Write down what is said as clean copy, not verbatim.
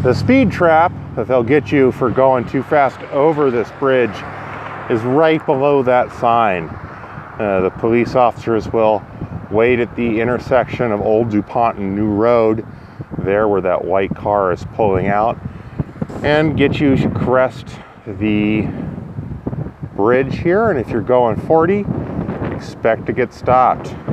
The speed trap that they'll get you for going too fast over this bridge is right below that sign. The police officers will wait at the intersection of Old DuPont and New Road, there where that white car is pulling out, and get you to crest the bridge here. And if you're going 40, expect to get stopped.